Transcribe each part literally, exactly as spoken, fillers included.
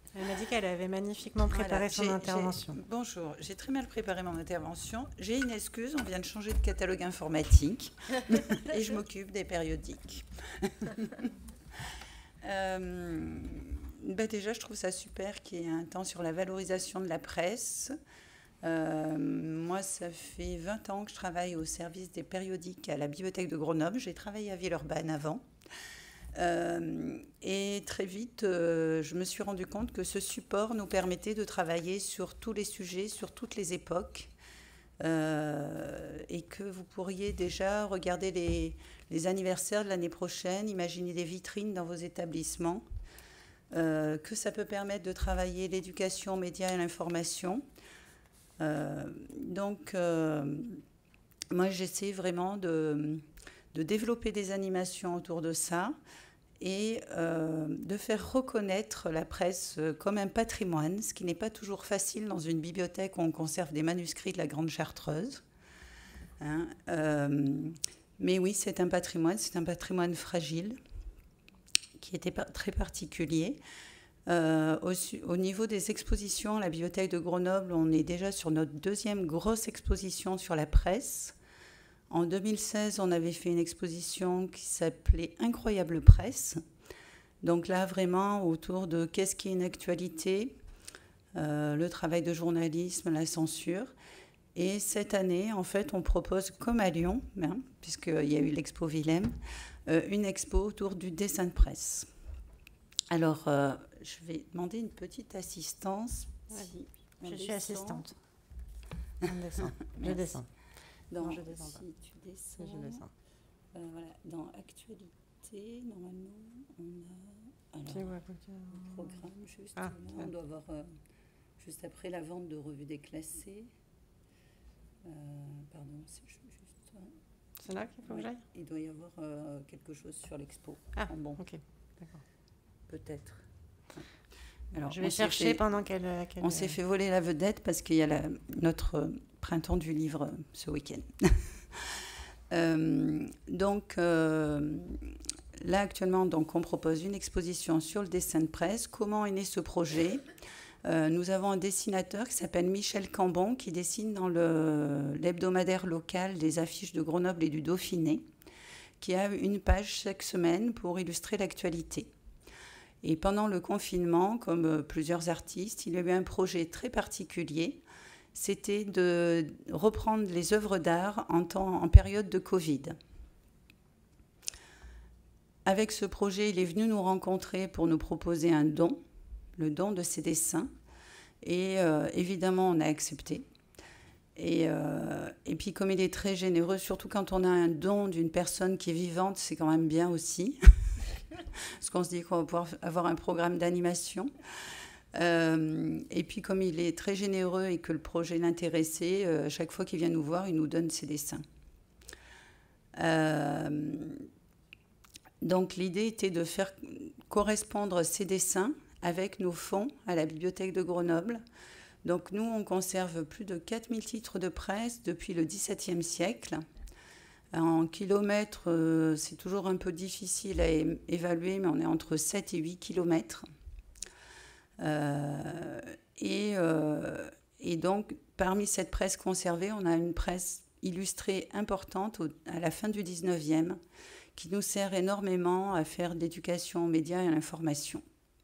Elle m'a dit qu'elle avait magnifiquement préparé Voilà, son j'ai- intervention. j'ai- Bonjour, j'ai très mal préparé mon intervention. J'ai une excuse, on vient de changer de catalogue informatique et je m'occupe des périodiques. Euh, bah déjà, je trouve ça super qu'il y ait un temps sur la valorisation de la presse. Euh, moi, ça fait vingt ans que je travaille au service des périodiques à la Bibliothèque de Grenoble. J'ai travaillé à Villeurbanne avant. Euh, et très vite, euh, je me suis rendu compte que ce support nous permettait de travailler sur tous les sujets, sur toutes les époques, euh, et que vous pourriez déjà regarder les, les anniversaires de l'année prochaine, imaginer des vitrines dans vos établissements, euh, que ça peut permettre de travailler l'éducation aux médias et l'information. Euh, donc, euh, moi, j'essaie vraiment de, de développer des animations autour de ça et euh, de faire reconnaître la presse comme un patrimoine, ce qui n'est pas toujours facile dans une bibliothèque où on conserve des manuscrits de la Grande Chartreuse. Hein, euh, mais oui, c'est un patrimoine, c'est un patrimoine fragile qui était très particulier. Euh, au, au niveau des expositions, à la Bibliothèque de Grenoble, on est déjà sur notre deuxième grosse exposition sur la presse. En deux mille seize, on avait fait une exposition qui s'appelait Incroyable Presse. Donc là, vraiment, autour de qu'est-ce qui est une actualité, euh, le travail de journalisme, la censure. Et cette année, en fait, on propose, comme à Lyon, hein, puisqu'il y a eu l'expo Willem, euh, une expo autour du dessin de presse. Alors, euh, je vais demander une petite assistance. Ouais. Si je descend. suis assistante. On descend. Je descends. Dans, non, je descends si pas. tu descends, Je descends. Euh, voilà, dans actualité, normalement, on a alors, C'est quoi, le programme juste ah, là, on doit avoir euh, juste après la vente de revues déclassées. Euh, pardon, c'est juste. Euh, c'est là qu'il faut ouais, que j'aille. il doit y avoir euh, quelque chose sur l'expo. Ah en bon, ok, d'accord. peut-être. Alors, je vais on chercher fait, pendant qu'elle. qu'elle on s'est fait voler la vedette parce qu'il y a la, notre printemps du livre euh, ce week-end. euh, donc, euh, là, actuellement, donc, on propose une exposition sur le dessin de presse. Comment est né ce projet ? euh, Nous avons un dessinateur qui s'appelle Michel Cambon, qui dessine dans le, l'hebdomadaire local des affiches de Grenoble et du Dauphiné, qui a une page chaque semaine pour illustrer l'actualité. Et pendant le confinement, comme plusieurs artistes, il y a eu un projet très particulier. C'était de reprendre les œuvres d'art en, temps, en période de Covid. Avec ce projet, il est venu nous rencontrer pour nous proposer un don, le don de ses dessins. Et euh, évidemment, on a accepté. Et, euh, et puis, comme il est très généreux, surtout quand on a un don d'une personne qui est vivante, c'est quand même bien aussi. Parce qu'on se dit qu'on va pouvoir avoir un programme d'animation. Euh, et puis, comme il est très généreux et que le projet l'intéressait, euh, chaque fois qu'il vient nous voir, il nous donne ses dessins. Euh, donc, l'idée était de faire correspondre ces dessins avec nos fonds à la Bibliothèque de Grenoble. Donc, nous, on conserve plus de quatre mille titres de presse depuis le dix-septième siècle. En kilomètres, euh, c'est toujours un peu difficile à é- évaluer, mais on est entre sept et huit kilomètres. Euh, et, euh, et donc, parmi cette presse conservée, on a une presse illustrée importante au, à la fin du dix-neuvième, qui nous sert énormément à faire de l'éducation aux médias et à l'information.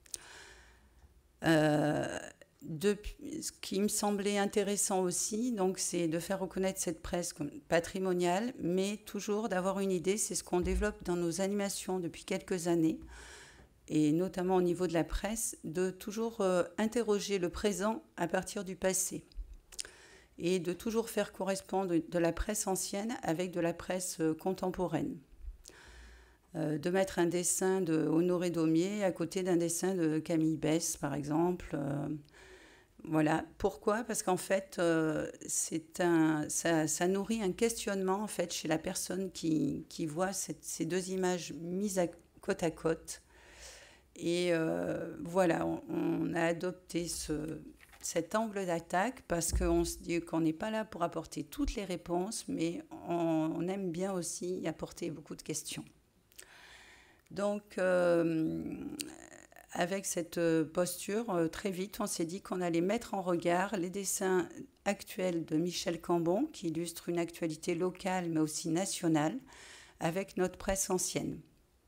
Euh, Depuis, ce qui me semblait intéressant aussi, donc, c'est de faire reconnaître cette presse comme patrimoniale, mais toujours d'avoir une idée, c'est ce qu'on développe dans nos animations depuis quelques années, et notamment au niveau de la presse, de toujours euh, interroger le présent à partir du passé, et de toujours faire correspondre de la presse ancienne avec de la presse euh, contemporaine. Euh, de mettre un dessin de Honoré Daumier à côté d'un dessin de Camille Besse, par exemple. Euh, Voilà. Pourquoi ? Parce qu'en fait, euh, c'est un, ça, ça nourrit un questionnement en fait, chez la personne qui, qui voit cette, ces deux images mises à, côte à côte. Et euh, voilà, on, on a adopté ce, cet angle d'attaque parce qu'on se dit qu'on n'est pas là pour apporter toutes les réponses, mais on, on aime bien aussi y apporter beaucoup de questions. Donc, euh, avec cette posture, euh, très vite, on s'est dit qu'on allait mettre en regard les dessins actuels de Michel Cambon, qui illustrent une actualité locale, mais aussi nationale, avec notre presse ancienne.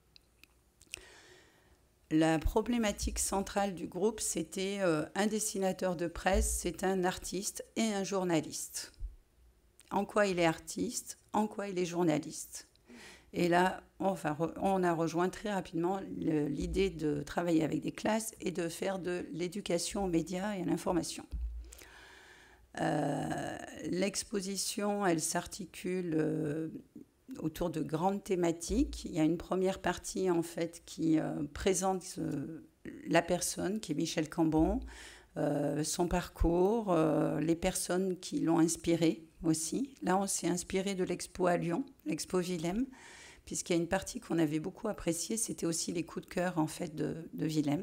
La problématique centrale du groupe, c'était euh, un dessinateur de presse, c'est un artiste et un journaliste. En quoi il est artiste, en quoi il est journaliste. Et là, on, va, on a rejoint très rapidement le, l'idée de travailler avec des classes et de faire de l'éducation aux médias et à l'information. Euh, l'exposition, elle s'articule euh, autour de grandes thématiques. Il y a une première partie, en fait, qui euh, présente euh, la personne, qui est Michel Cambon, euh, son parcours, euh, les personnes qui l'ont inspiré aussi. Là, on s'est inspiré de l'expo à Lyon, l'expo Willem, puisqu'il y a une partie qu'on avait beaucoup appréciée, c'était aussi les coups de cœur, en fait, de, de Willem.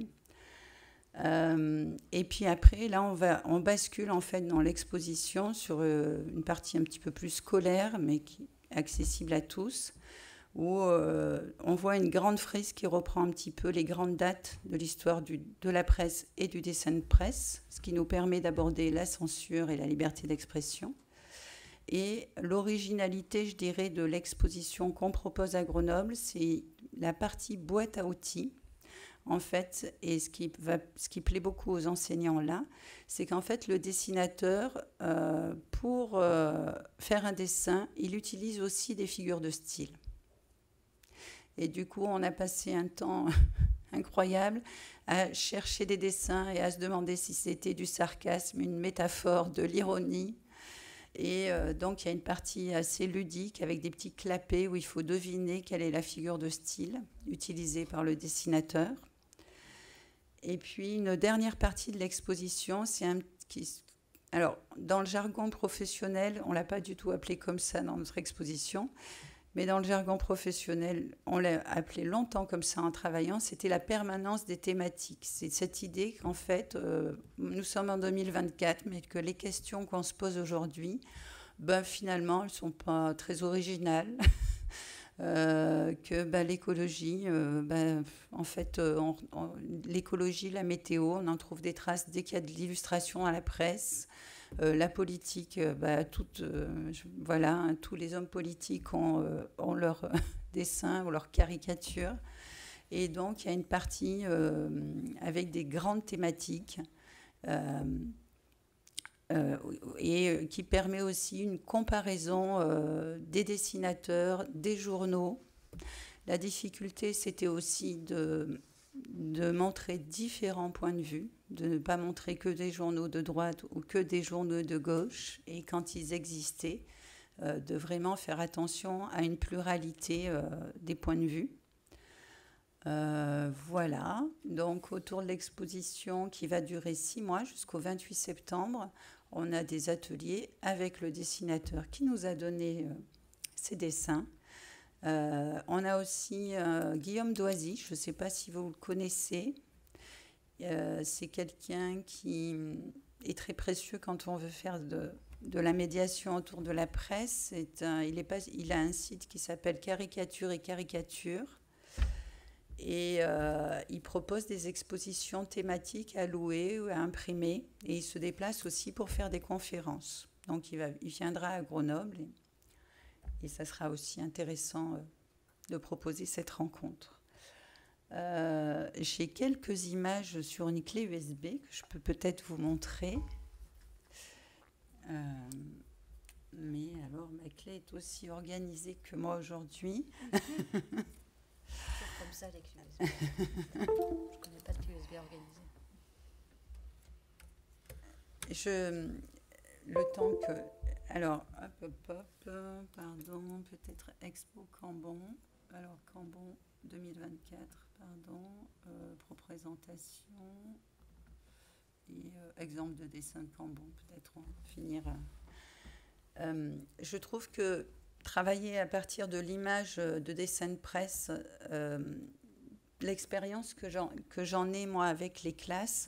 Euh, et puis après, là, on, va, on bascule, en fait, dans l'exposition sur euh, une partie un petit peu plus scolaire, mais qui accessible à tous, où euh, on voit une grande frise qui reprend un petit peu les grandes dates de l'histoire du, de la presse et du dessin de presse, ce qui nous permet d'aborder la censure et la liberté d'expression. Et l'originalité, je dirais, de l'exposition qu'on propose à Grenoble, c'est la partie boîte à outils, en fait, et ce qui, va, ce qui plaît beaucoup aux enseignants là, c'est qu'en fait, le dessinateur, euh, pour euh, faire un dessin, il utilise aussi des figures de style. Et du coup, on a passé un temps incroyable à chercher des dessins et à se demander si c'était du sarcasme, une métaphore, de l'ironie. Et euh, donc, il y a une partie assez ludique avec des petits clapets où il faut deviner quelle est la figure de style utilisée par le dessinateur. Et puis, une dernière partie de l'exposition, c'est un qui... Alors, dans le jargon professionnel, on ne l'a pas du tout appelé comme ça dans notre exposition, mais dans le jargon professionnel, on l'a appelé longtemps comme ça en travaillant, c'était la permanence des thématiques. C'est cette idée qu'en fait, euh, nous sommes en deux mille vingt-quatre, mais que les questions qu'on se pose aujourd'hui, ben, finalement, elles ne sont pas très originales. Euh, que bah, l'écologie, euh, bah, en fait, euh, on, on, l'écologie, la météo, on en trouve des traces dès qu'il y a de l'illustration à la presse. Euh, la politique, euh, bah, toute, euh, je, voilà, hein, tous les hommes politiques ont, euh, ont leurs euh, dessins ou leurs caricatures. Et donc, il y a une partie euh, avec des grandes thématiques. Euh, Euh, et qui permet aussi une comparaison euh, des dessinateurs, des journaux. La difficulté, c'était aussi de, de montrer différents points de vue, de ne pas montrer que des journaux de droite ou que des journaux de gauche, et quand ils existaient, euh, de vraiment faire attention à une pluralité euh, des points de vue. Euh, voilà, donc autour de l'exposition qui va durer six mois jusqu'au vingt-huit septembre, on a des ateliers avec le dessinateur qui nous a donné euh, ses dessins. Euh, on a aussi euh, Guillaume Doisy, je ne sais pas si vous le connaissez. Euh, c'est quelqu'un qui est très précieux quand on veut faire de, de la médiation autour de la presse. C'est un, il, est pas, il a un site qui s'appelle Caricature et Caricature. Et euh, il propose des expositions thématiques à louer ou à imprimer. Et il se déplace aussi pour faire des conférences. Donc il, va, il viendra à Grenoble et, et ça sera aussi intéressant euh, de proposer cette rencontre. Euh, j'ai quelques images sur une clé U S B que je peux peut-être vous montrer. Euh, mais alors ma clé est aussi organisée que moi aujourd'hui. Comme ça, les clés U S B. Je ne connais pas de clé U S B organisée. Je, le temps que... Alors, hop, hop, hop, pardon, peut-être Expo Cambon. Alors, Cambon deux mille vingt-quatre, pardon, euh, représentation et euh, exemple de dessin de Cambon, peut-être on va finir. Euh, je trouve que travailler à partir de l'image de dessin de presse, euh, l'expérience que j'en, que j'en ai, moi, avec les classes,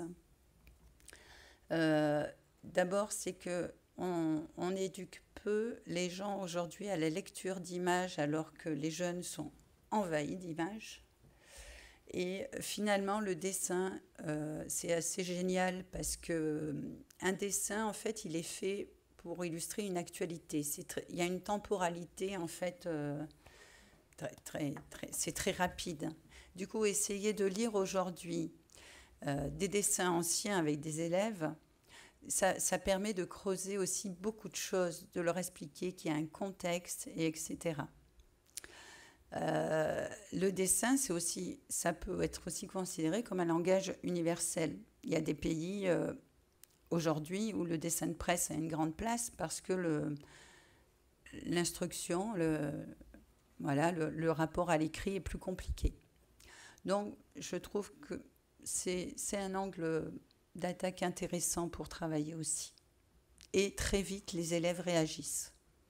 euh, d'abord, c'est qu'on on éduque peu les gens aujourd'hui à la lecture d'images alors que les jeunes sont envahis d'images. Et finalement, le dessin, euh, c'est assez génial parce que un dessin, en fait, il est fait pour illustrer une actualité. C'est très, il y a une temporalité, en fait, euh, très, très, très, c'est très rapide. Du coup, essayer de lire aujourd'hui euh, des dessins anciens avec des élèves, ça, ça permet de creuser aussi beaucoup de choses, de leur expliquer qu'il y a un contexte, et etc. Euh, le dessin, c'est aussi, ça peut être aussi considéré comme un langage universel. Il y a des pays euh, aujourd'hui où le dessin de presse a une grande place parce que le, l'instruction, le, voilà, le, le rapport à l'écrit est plus compliqué. Donc, je trouve que c'est, c'est un angle d'attaque intéressant pour travailler aussi. Et très vite, les élèves réagissent.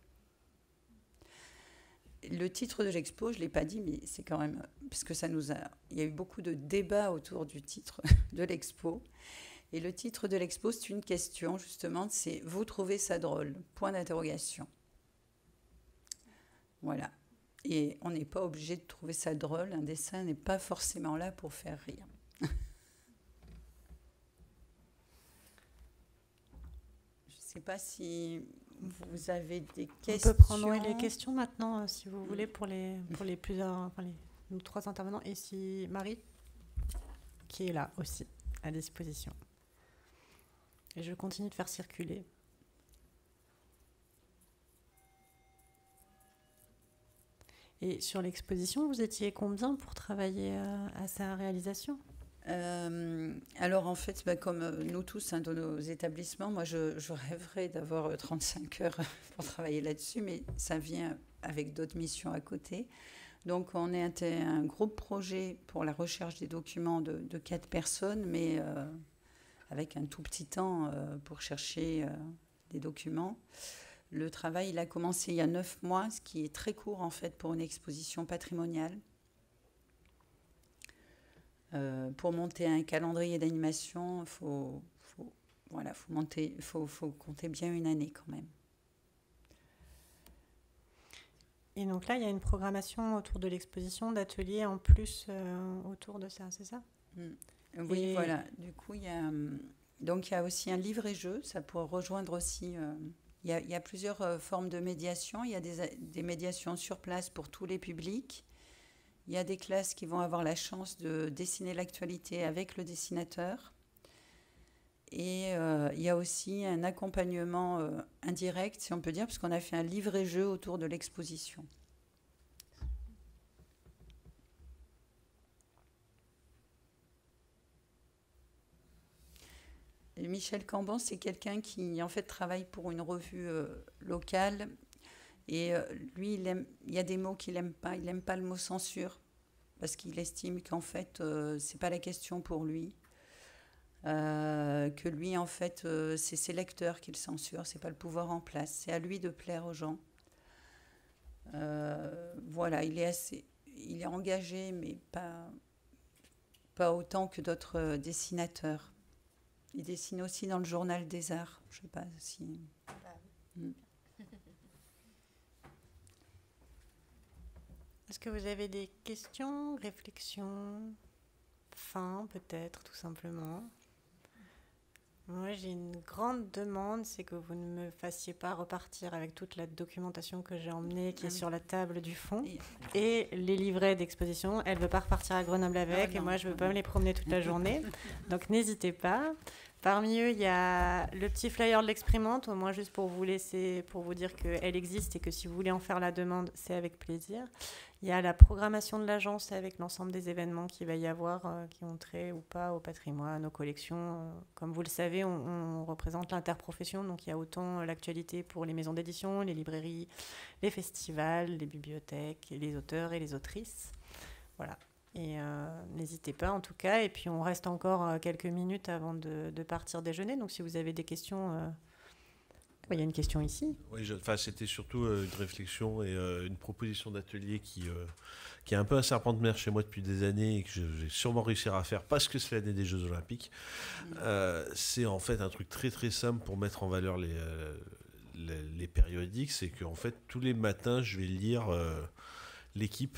Le titre de l'expo, je ne l'ai pas dit, mais c'est quand même... Parce que ça nous a... Il y a eu beaucoup de débats autour du titre de l'expo. Et le titre de l'expo, c'est une question, justement, c'est « Vous trouvez ça drôle ?» Point d'interrogation. Voilà. Et on n'est pas obligé de trouver ça drôle. Un dessin n'est pas forcément là pour faire rire. Je ne sais pas si... Vous avez des questions? On peut prendre ouais, les questions maintenant, euh, si vous mmh. voulez, pour les, pour les plusieurs, enfin les, nous trois intervenants. Et si Marie, qui est là aussi, à disposition. Et je continue de faire circuler. Et sur l'exposition, vous étiez combien pour travailler à, à sa réalisation ? Euh, alors en fait, bah, comme nous tous hein, dans nos établissements, moi je, je rêverais d'avoir trente-cinq heures pour travailler là-dessus, mais ça vient avec d'autres missions à côté. Donc on est un, un groupe projet pour la recherche des documents de, de quatre personnes, mais euh, avec un tout petit temps euh, pour chercher euh, des documents. Le travail il a commencé il y a neuf mois, ce qui est très court en fait pour une exposition patrimoniale. Euh, pour monter un calendrier d'animation, il faut, faut, voilà, faut, monter, faut, faut compter bien une année quand même. Et donc là, il y a une programmation autour de l'exposition, d'ateliers en plus euh, autour de ça, c'est ça ? mmh. Oui, et... voilà. Du coup, il y a, donc, il y a aussi un livre-et-jeu. Ça pourrait rejoindre aussi... Euh, il, y a, il y a plusieurs euh, formes de médiation. Il y a des, des médiations sur place pour tous les publics. Il y a des classes qui vont avoir la chance de dessiner l'actualité avec le dessinateur. Et euh, il y a aussi un accompagnement euh, indirect, si on peut dire, parce qu'on a fait un livret-jeu autour de l'exposition. Et Michel Cambon, c'est quelqu'un qui, en fait, travaille pour une revue euh, locale. Et euh, lui, il, aime, il y a des mots qu'il n'aime pas. Il n'aime pas le mot censure parce qu'il estime qu'en fait, euh, ce n'est pas la question pour lui. Euh, que lui, en fait, euh, c'est ses lecteurs qu'il censure. Ce n'est pas le pouvoir en place. C'est à lui de plaire aux gens. Euh, voilà, il est, assez, il est engagé, mais pas, pas autant que d'autres dessinateurs. Il dessine aussi dans le Journal des Arts. Je ne sais pas si... Ah oui. mm. Est-ce que vous avez des questions, réflexions, fins peut-être, tout simplement ? Moi, j'ai une grande demande, c'est que vous ne me fassiez pas repartir avec toute la documentation que j'ai emmenée, qui est sur la table du fond, et les livrets d'exposition. Elle ne veut pas repartir à Grenoble avec, et moi, je ne veux pas me les promener toute la journée. Donc, n'hésitez pas. Parmi eux, il y a le petit flyer de l'exprimante, au moins juste pour vous laisser, pour vous dire qu'elle existe et que si vous voulez en faire la demande, c'est avec plaisir. Il y a la programmation de l'agence avec l'ensemble des événements qu'il va y avoir, euh, qui ont trait ou pas au patrimoine, aux collections. Euh, comme vous le savez, on, on représente l'interprofession, donc il y a autant l'actualité pour les maisons d'édition, les librairies, les festivals, les bibliothèques, les auteurs et les autrices. Voilà. Et euh, n'hésitez pas en tout cas. Et puis on reste encore quelques minutes avant de, de partir déjeuner. Donc si vous avez des questions... Euh... Il y a une question ici. Oui, je, enfin, c'était surtout euh, une réflexion et euh, une proposition d'atelier qui, euh, qui est un peu un serpent de mer chez moi depuis des années et que je vais sûrement réussir à faire parce que c'est l'année des Jeux Olympiques. Mmh. Euh, c'est en fait un truc très très simple pour mettre en valeur les, euh, les, les périodiques. C'est qu'en fait, tous les matins, je vais lire euh, l'équipe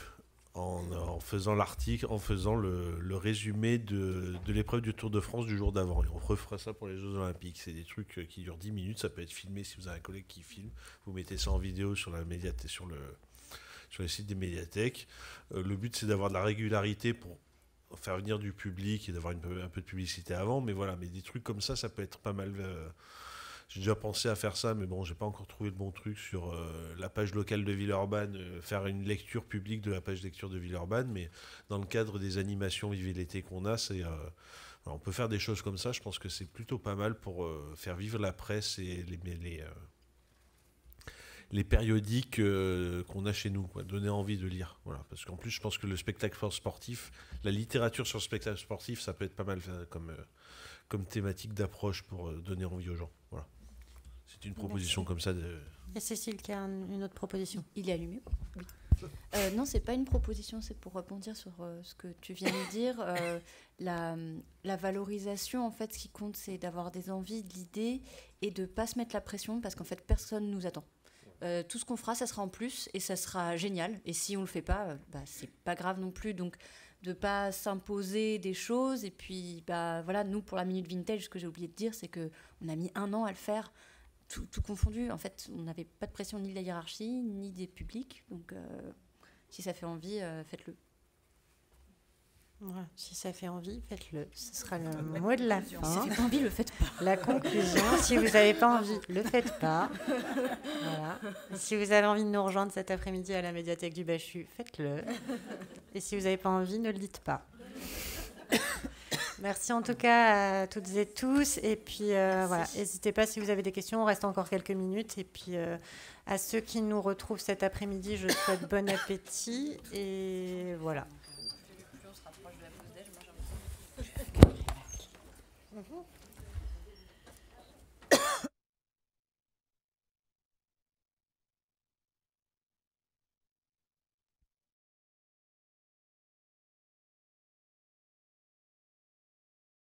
en, en faisant l'article, en faisant le, le résumé de, de l'épreuve du Tour de France du jour d'avant. Et on refera ça pour les Jeux Olympiques. C'est des trucs qui durent dix minutes, ça peut être filmé si vous avez un collègue qui filme. Vous mettez ça en vidéo sur, la médiathèque, sur, le, sur les sites des médiathèques. Euh, le but, c'est d'avoir de la régularité pour faire venir du public et d'avoir une, un peu de publicité avant. Mais voilà, mais des trucs comme ça, ça peut être pas mal... Euh, J'ai déjà pensé à faire ça, mais bon, j'ai pas encore trouvé le bon truc sur euh, la page locale de Villeurbanne, euh, faire une lecture publique de la page lecture de Villeurbanne, mais dans le cadre des animations Vivez l'été qu'on a, c'est, euh, alors on peut faire des choses comme ça. Je pense que c'est plutôt pas mal pour euh, faire vivre la presse et les, les, euh, les périodiques euh, qu'on a chez nous, quoi, donner envie de lire. Voilà, parce qu'en plus, je pense que le spectacle sportif, la littérature sur le spectacle sportif, ça peut être pas mal euh, comme, euh, comme thématique d'approche pour euh, donner envie aux gens. Voilà. C'est une proposition Merci. comme ça. De... Et Cécile qui a un, une autre proposition. Il est allumé. Oui. Euh, non, c'est pas une proposition, c'est pour rebondir sur euh, ce que tu viens de dire. Euh, la, la valorisation, en fait, ce qui compte, c'est d'avoir des envies, de l'idée et de pas se mettre la pression parce qu'en fait, personne nous attend. Euh, tout ce qu'on fera, ça sera en plus et ça sera génial. Et si on le fait pas, euh, bah, c'est pas grave non plus. Donc, de pas s'imposer des choses. Et puis, bah, voilà, nous, pour la Minute Vintage, ce que j'ai oublié de dire, c'est qu'on a mis un an à le faire. Tout, tout confondu, en fait, on n'avait pas de pression ni de la hiérarchie, ni des publics. Donc, euh, si ça fait envie, euh, faites-le. Voilà. Si ça fait envie, faites-le. Ce sera le mot de la Si fin. ça fait pas envie, le faites pas. La conclusion, si vous n'avez pas envie, le faites pas. Voilà. Si vous avez envie de nous rejoindre cet après-midi à la médiathèque du Bachu, faites-le. Et si vous n'avez pas envie, ne le dites pas. Merci en tout cas à toutes et tous. Et puis euh, voilà, n'hésitez pas si vous avez des questions. On reste encore quelques minutes. Et puis euh, à ceux qui nous retrouvent cet après-midi, je souhaite bon appétit. Et voilà. Plus on se rapproche de la pause déj, moi j'ai envie de...